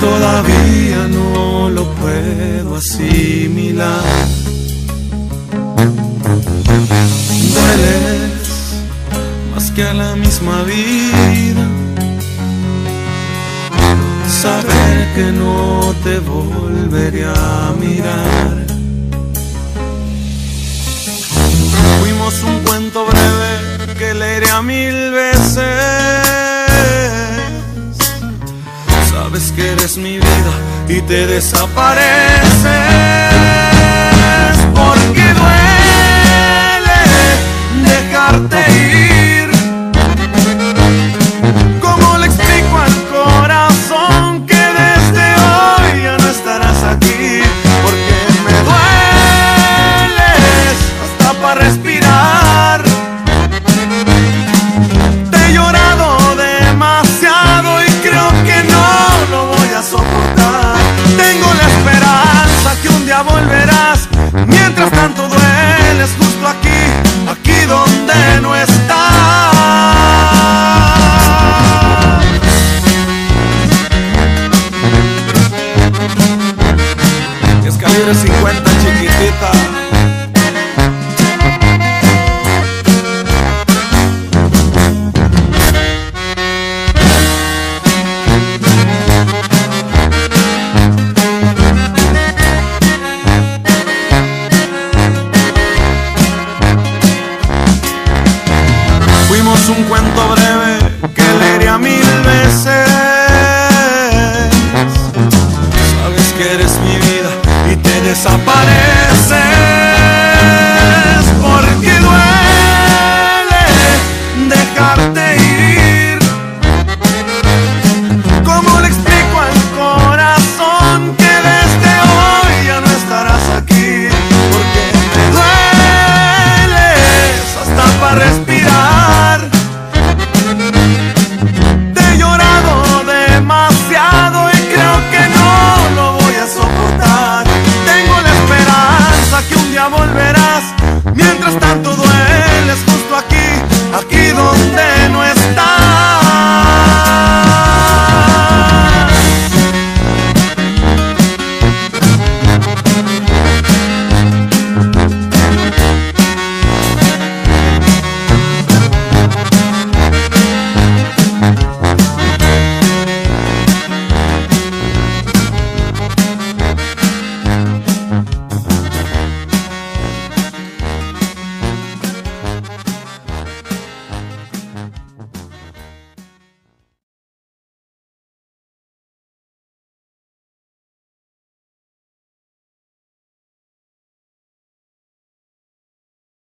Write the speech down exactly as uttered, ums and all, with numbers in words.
todavía no lo puedo asimilar. Dueles más que a la misma vida, saber que no te volveré a mirar. Fuimos un cuento breve que leeré mil veces. Sabes que eres mi vida y te desapareces, porque duele dejarte ir. ¿Cómo le explico al corazón que desde hoy ya no estarás aquí? Porque me dueles hasta para respirar. Te he llorado demasiado y creo que no lo voy a soportar. Tengo la esperanza que un día volverás. Mientras tanto dueles justo aquí, aquí donde no estás. Escalibre cincuenta, chiquitita.